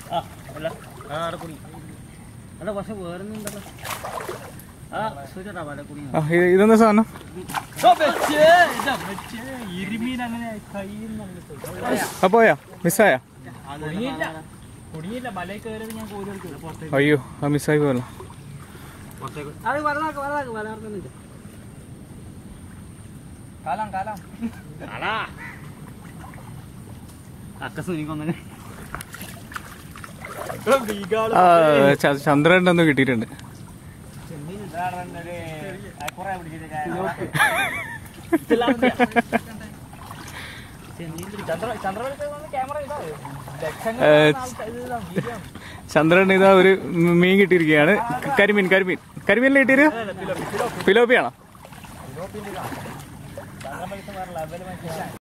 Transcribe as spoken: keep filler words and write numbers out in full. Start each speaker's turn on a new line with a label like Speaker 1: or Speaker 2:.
Speaker 1: ഇതെന്താ സാധനം? പോയാ മിസ്സായ? അയ്യോ ആ മിസ്സായി പോയല്ലോ. ചന്ദ്രനൊന്ന് കിട്ടിയിട്ടുണ്ട്. ചന്ദ്രൻ ഇതാ ഒരു മീൻ കിട്ടിയിരിക്കുകയാണ്. കരിമീൻ കരിമീൻ കരിമീനിൽ കിട്ടിയത് പിലോപ്പിയാണോ?